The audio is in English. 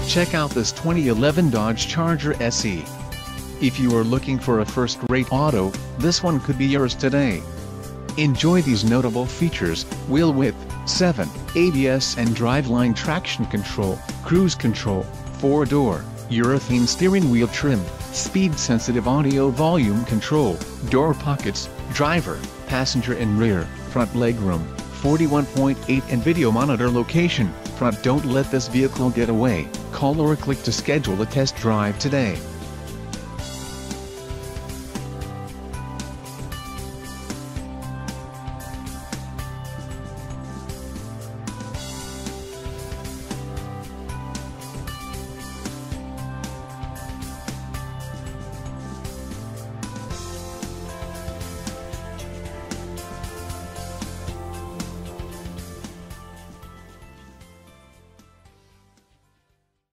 Check out this 2011 Dodge Charger SE. If you are looking for a first-rate auto, this one could be yours today. Enjoy these notable features: wheel width, 7, ABS and driveline traction control, cruise control, 4-door, urethane steering wheel trim, speed-sensitive audio volume control, door pockets, driver, passenger and rear, front legroom, 41.8 and video monitor location, front. Don't let this vehicle get away. Call or click to schedule a test drive today.